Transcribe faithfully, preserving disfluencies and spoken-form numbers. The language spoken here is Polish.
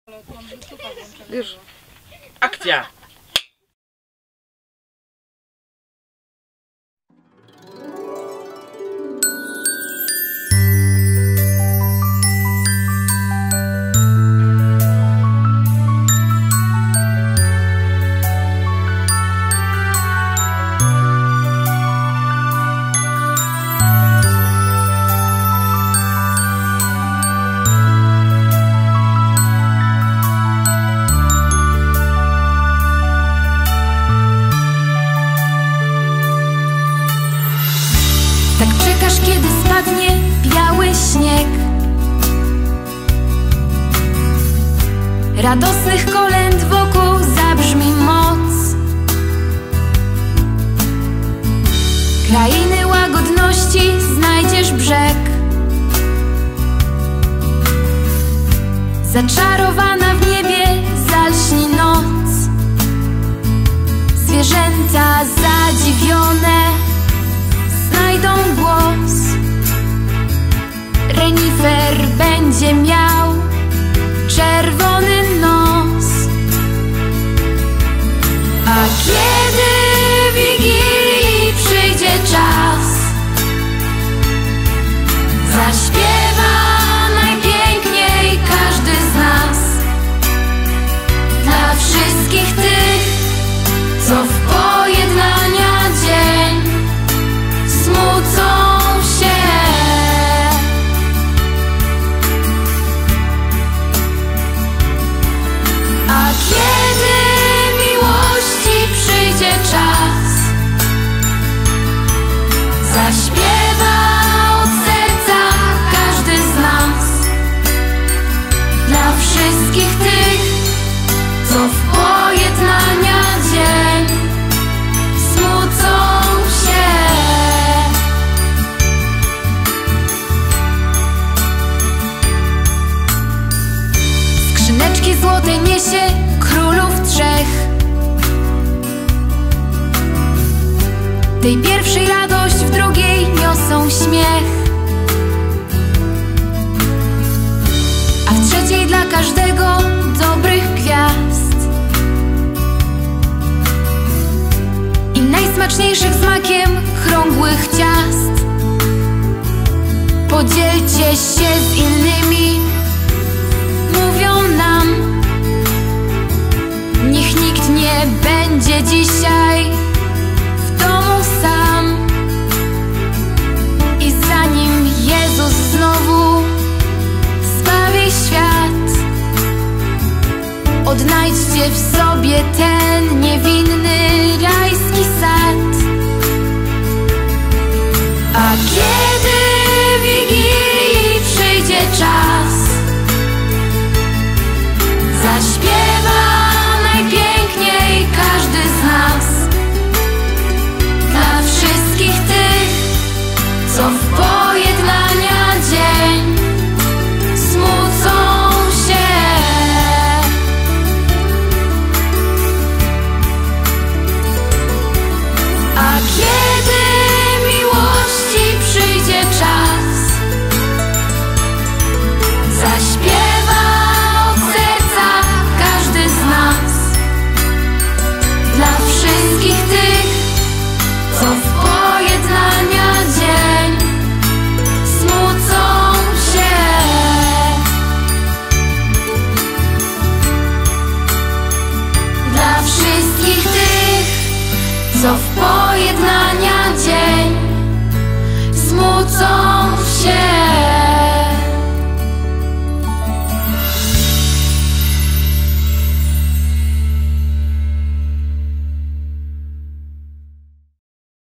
Już. Akcja! Tak czekasz, kiedy spadnie biały śnieg. Radosnych kolęd wokół zabrzmi moc. Krainy łagodności znajdziesz brzeg. Zaczarowana w niebie zalśni noc. Zwierzęta zadziwione znajdą głos. Renifer będzie miał czerwony nos. A kiedy Wigilii przyjdzie czas, zaśpiewa najpiękniej każdy z nas. Dla wszystkich tych, co w pojednania dzień smucą się. A kiedy miłości przyjdzie czas, zaśpiewa od serca każdy z nas. Dla wszystkich tych, co w pojednania dzień smucą się. Skrzyneczki złote niesie królów trzech. Tej pierwszej radość, w drugiej niosą śmiech, a w trzeciej dla każdego dobrych gwiazd i najsmaczniejszych smakiem krągłych ciast. Podzielcie się z innymi, mówią nam. Niech nikt nie będzie dzisiaj w domu sam. I zanim Jezus znowu zbawi świat, odnajdźcie w sobie ten niewinny rajski sad. A kiedy Wigilii przyjdzie czas, zaśpiewa najpiękniej każdy z nas. Dla wszystkich tych, co w pojednania dzień smucą się. A kiedy miłości przyjdzie czas, zaśpiewa od serca każdy z nas. Dla wszystkich tych, co w pojednania dzień smucą się. Dla wszystkich tych, co w pojednania dzień smucą